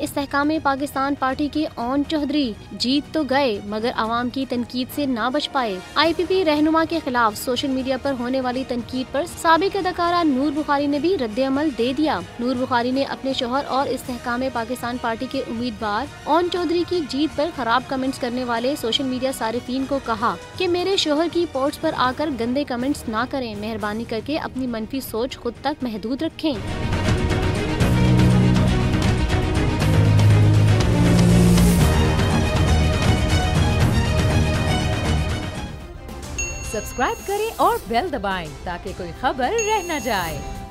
इस्तेहकाम Pakistan Party के ओन चौधरी जीत तो गए मगर आवाम की तनकीद से ना बच पाए। IPP रहनुमा के खिलाफ सोशल मीडिया पर होने वाली तनकीद पर साबिक अदाकारा नूर बुखारी ने भी रद्द-ए-अमल दे दिया। नूर बुखारी ने अपने शोहर और इस्तेहकाम पाकिस्तान पार्टी के उम्मीदवार ओन चौधरी की जीत पर खराब कमेंट्स करने वाले सोशल मीडिया सारिफीन को कहा कि मेरे शोहर की पोस्ट पर आकर गंदे कमेंट्स ना करें, मेहरबानी करके अपनी मनफी सोच खुद तक महदूद रखें। सब्सक्राइब करें और बेल दबाएं ताकि कोई खबर रह न जाए।